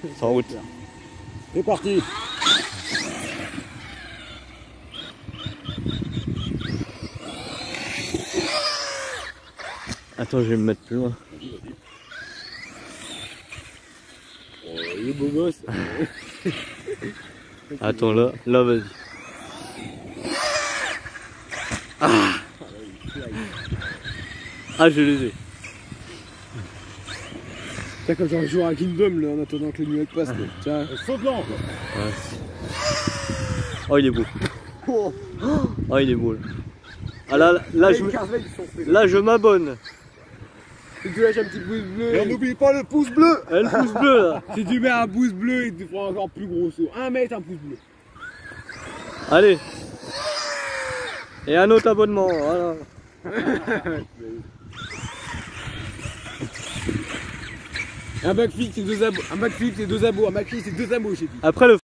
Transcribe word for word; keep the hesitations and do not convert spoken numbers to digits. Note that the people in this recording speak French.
C'est en route. C'est parti. Attends, je vais me mettre plus loin. Oh, il est beau gosse. Attends, là, là, vas-y. Ah, ah, je les ai. Tiens, comme genre jouer à Kingdom là, en attendant que les nuages passent. Tiens, saute là. Ouais. Oh, il est beau. Oh, il est beau. Là, ah, là, là, là, je, là, je m'abonne. Si tu lâches un petit pouce bleu. Et n'oublie pas le pouce bleu. Et le pouce bleu là. Si tu mets un pouce bleu, il te fera encore plus gros saut. Un mètre, un pouce bleu. Allez. Et un autre abonnement, voilà. Un backflip c'est deux abos, un backflip c'est deux abos, un backflip c'est deux abos, j'ai dit. Après le